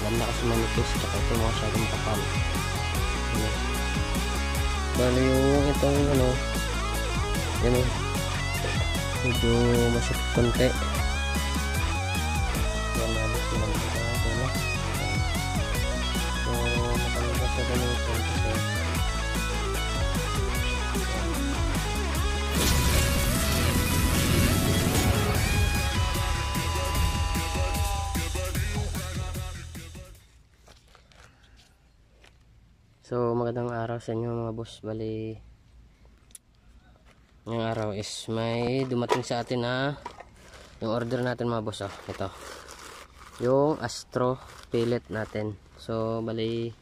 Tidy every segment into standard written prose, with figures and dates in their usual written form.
maganda kasi manipis, tsaka ito masyadong makapal. Bali yung itong ano, yun o, medyo masakit konti. Yan namin silang ito na. So matanda sa ganun konti. So magandang araw sa inyo mga boss. Bali ngayong araw is may dumating sa atin na yung order natin mga boss. Ito yung Astro pellet natin. So bali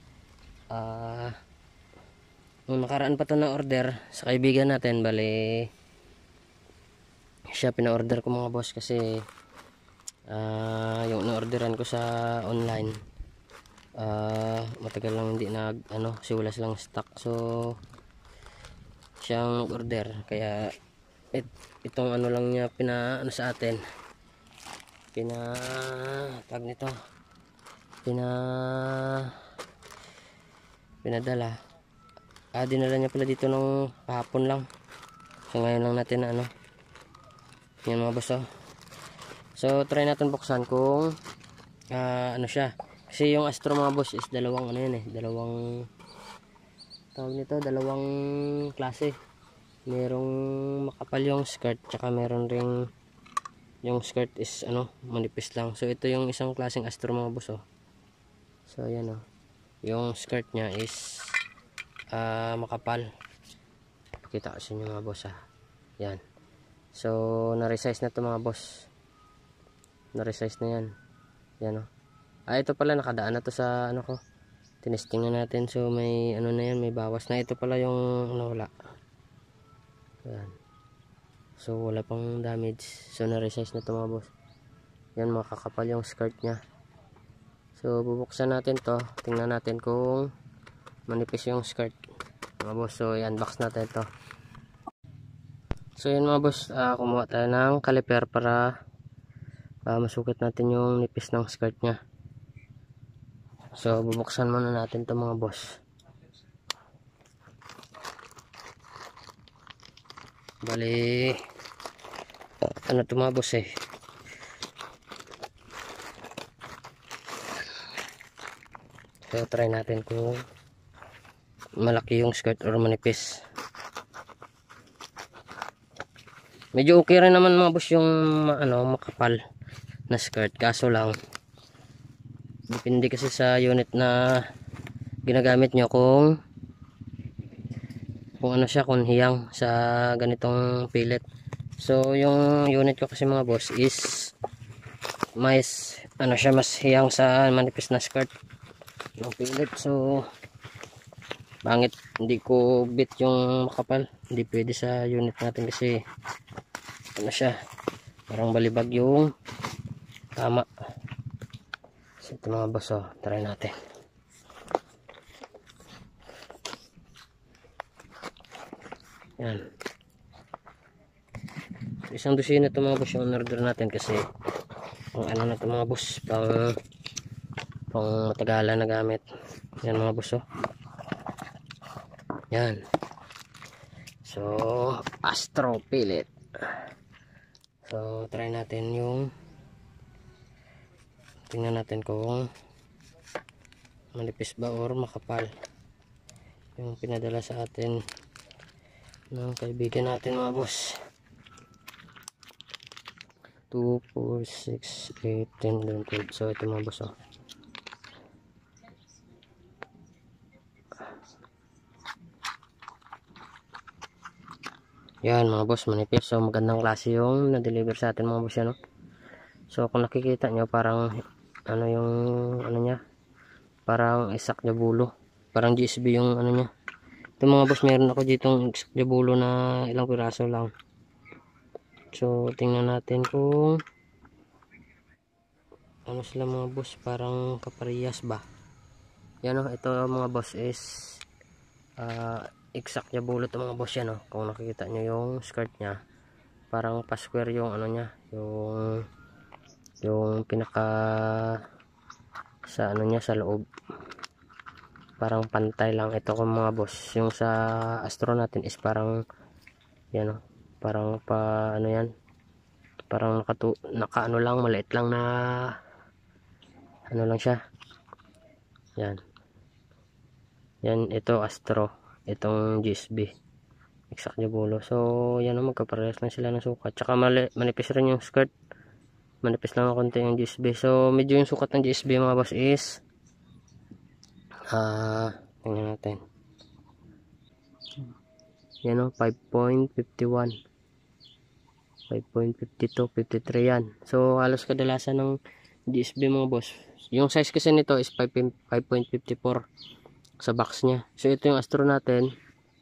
nung nakaraan pa to na order sa kaibigan natin, bali siya pina-order ko mga boss kasi yung na-orderan ko sa online matagal lang hindi kasi wala silang stock. So siyang order, kaya itong ano lang niya sa atin, pinadala. Dinala niya pala dito nung kahapon lang. So ngayon lang natin na yan mga boss. So try natin buksan kung ano siya. Kasi yung Astro mga boss is dalawang dalawang tawag nito, dalawang klase. Merong makapal yung skirt, tsaka meron ring yung skirt is manipis lang. So ito yung isang klaseng Astro mga boss. So ayan yung skirt nya is makapal. Pakita ko sa inyo mga boss. Yan. So na-resize na to mga boss. Na-resize na yan. Yan ito pala nakadaan na to sa ko. Tinesting na natin. So may na yan, may bawas na. Ito pala yung wala. Yan. So wala pang damage. So na-resize na to mga boss. Yan, makakapal yung skirt nya. So bubuksan natin to. Tingnan natin kung manipis yung skirt mga boss. So i-unbox natin to. So yan mga boss, kumuha tayo ng caliper para masukit natin yung nipis ng skirt nya. So bubuksan muna natin to mga boss. Bali to mga boss So try natin kung malaki yung skirt or manipis. Medyo okay rin naman mga boss yung makapal na skirt, kaso lang depende kasi sa unit na ginagamit nyo kung kung hiyang sa ganitong pellet. So yung unit ko kasi mga boss is mas hiyang sa manipis na skirt ng pellet. So bangit, hindi ko bit yung makapal, hindi pwede sa unit natin kasi parang balibag yung tama. So ito mga boss, try natin. Yan, isang dosina ito mga boss yung order natin kasi pang na ito mga boss, pang matagalan na gamit. Yan mga boss. Yan, so Astro pellet. So try natin tingnan natin kung manipis ba or makapal yung pinadala sa atin ng kaibigan natin mga boss. 2, 4, 6, 8, 10, 11, 12. So ito mga boss. Yan mga boss, manipis. So magandang klase yung na-deliver sa atin mga boss yan. So kung nakikita nyo, parang yung nya, parang isak jabulo, parang GSB yung nya. Ito mga boss, meron ako ditong isak jabulo na ilang piraso lang. So tingnan natin kung sila mga boss, parang kaparehas ba. Yan ito mga boss is exact jabulo ito mga boss yan. Kung nakikita nyo yung skirt nya, parang pa-square yung nya, yung pinaka sa ano niya, sa loob. Parang pantay lang ito kung mga boss. Yung sa Astro natin is parang yan o, parang pa ano yan, parang naka ano lang, maliit lang na ano lang siya. Yan. Yan, ito Astro, itong GSB exact Diabolo. So yan o, magkaparehas lang sila ng sukat. Tsaka manipis rin yung skirt, manipis lang ng konti yung GSB. So medyo yung sukat ng GSB mga boss is tingnan natin. Yan o, 5.51, 5.52, 53 yan. So halos kadalasan ng GSB mga boss. Yung size kasi nito is 5.54 sa box nya. So ito yung Astro natin,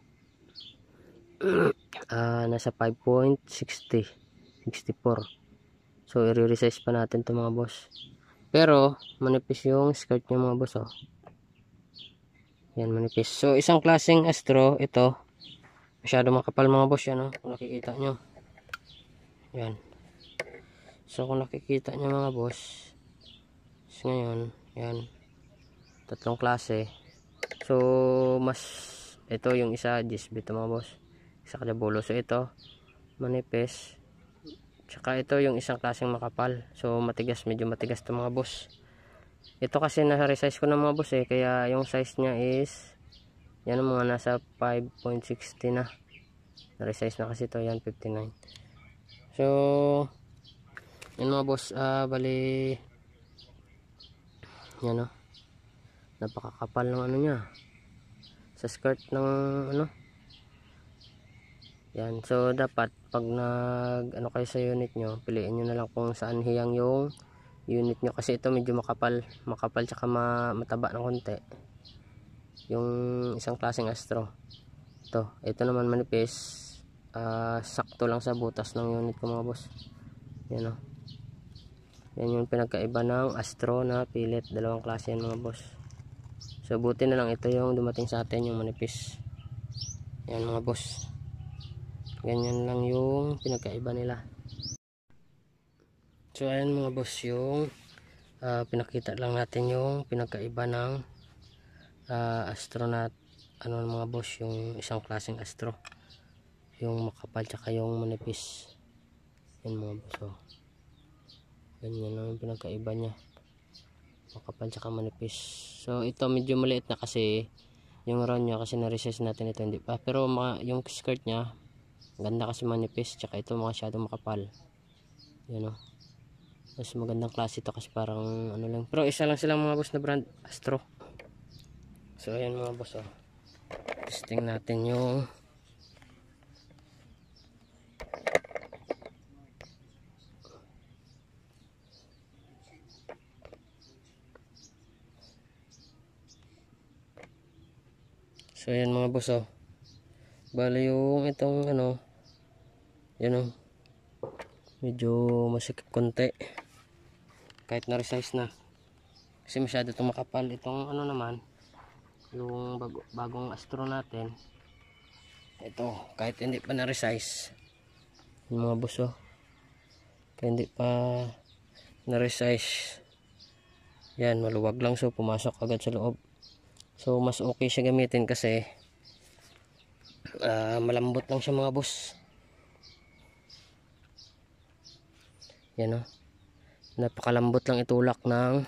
nasa 5.60, 64. So i-resize pa natin to mga boss. Pero manipis yung skirt nya mga boss oh. Yan, manipis. So isang klaseng Astro ito. Masyado makapal mga boss yan oh, kung nakikita nyo. Yan. So kung nakikita nyo mga boss, so, ngayon yan, tatlong klase. So mas ito yung isa GSB ito mga boss, isa Diabolo. So ito manipis, tsaka ito yung isang klaseng makapal. So matigas, medyo matigas ito mga boss. Ito kasi nasa-resize ko na mga boss kaya yung size nya is yan, mga nasa 5.60 na. Na-resize na kasi ito, yan 59. So yun mga boss, bali yan o, napakakapal ng ano nya sa skirt ng ano. Yan, so dapat pag nag ano kayo sa unit nyo, piliin nyo na lang kung saan hiyang yung unit nyo, kasi ito medyo makapal tsaka mataba ng konti yung isang klaseng Astro. Ito naman manipis, sakto lang sa butas ng unit ko mga boss. Yan o, yan yung pinagkaiba ng Astro na pilit. Dalawang klase yan mga boss. So buti na lang ito yung dumating sa atin, yung manipis. Yan mga boss, ganyan lang yung pinagkaiba nila. So ayan mga boss, yung pinakita lang natin yung pinagkaiba ng Astro na ano mga boss, yung isang klaseng Astro, yung makapal tsaka yung manipis. Yan mga boss oh. Ganyan lang yung pinagkaiba nya, makapal tsaka manipis. So ito medyo maliit na kasi yung round nya, kasi na-resize natin ito hindi pa. Pero yung skirt nya ganda kasi manipis, tsaka ito masyadong makapal. Yan oh, mas magandang klase ito kasi parang ano lang. Pero isa lang silang mga boss na brand, Astro. So ayan mga boss oh, testing natin yung so ayan mga boss oh, bali yung itong ano, yan oh, medyo masikip konti kahit na resize na, kasi masyado itong makapal. Itong ano naman, yung bagong Astro natin, ito kahit hindi pa na resize yung mga boss oh, kahit hindi pa na resize yan, maluwag lang, so pumasok agad sa loob. So mas okay siya gamitin kasi malambot lang siya mga boss. Yan o, napakalambot lang itulak ng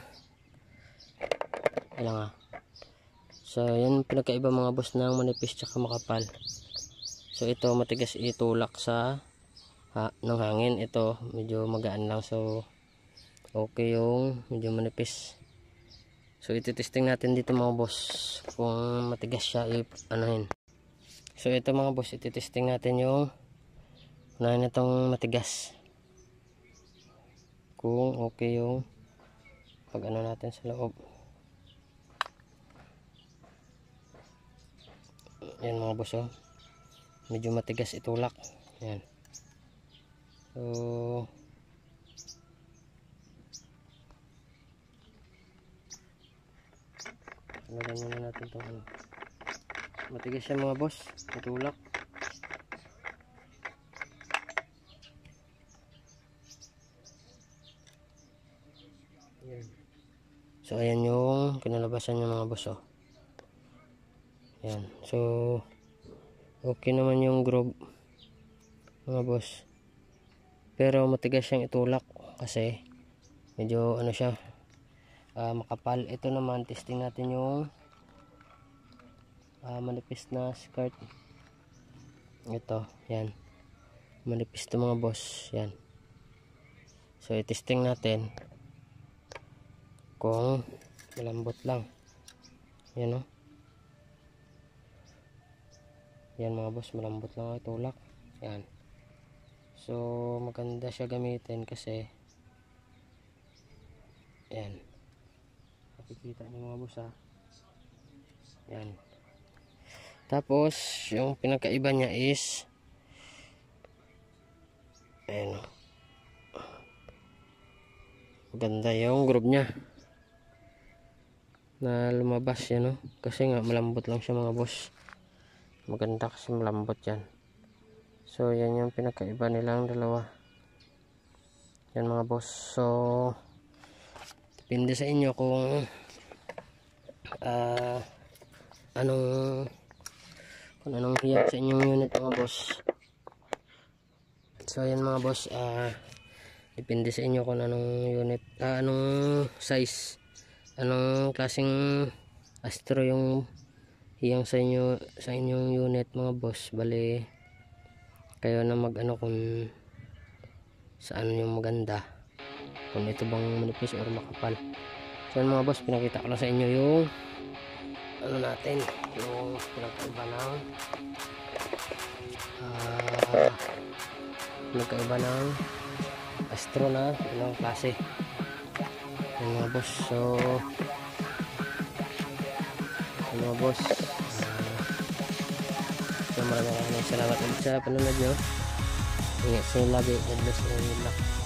ilang So yan pinagkaiba mga boss ng manipis tsaka makapal. So ito matigas itulak sa ng hangin, ito medyo magaan lang. So okay yung medyo manipis. So ititesting natin dito mga boss kung matigas siya anuhin. So ito mga boss, ititesting natin yung unahin itong matigas, kung okay yung pag ano natin sa loob. Yan mga boss oh, medyo matigas itulak. Yan. So lagyan muna natin itong ano, matigas siya mga boss, itulak. Yan. So ayan yung kinalabasan yung mga boss, oh. Ayan. So okay naman yung groove mga boss, pero matigas siyang itulak kasi medyo ano siya, makapal. Ito naman testing natin yung manipis na skirt. Ito, yan, manipis to mga boss, yan. So i-testing natin kung malambot lang. Yan, oh. Yan mga boss, malambot lang ang tulak. Yan. So maganda siya gamitin kasi yan, makikita niyo mga boss, ha. Yan. Tapos yung pinakaiba niya is ayan, maganda yung groove niya na lumabas yan, no? Kasi nga malambot lang siya mga boss. Maganda kasi malambot yan. So yan yung pinakaiba nilang dalawa. Yan mga boss. So depende sa inyo kung anong hiya sa inyong unit mga boss. So yan mga boss, depende sa inyo kung anong unit, anong size, anong klaseng Astro yung hiyang sa inyo, sa inyong unit mga boss. Bali kayo na mag ano kung saan yung maganda, kung ito bang manipis or makapal. So yan mga boss, pinakita ko lang sa inyo yung ano natin, yung pinakaiba ng Astro na ilang klase. Yan mga boss. So yan mga boss, so maraming salamat ulit sa panonood nyo. Ingat sa inyo lagi. God bless and good luck.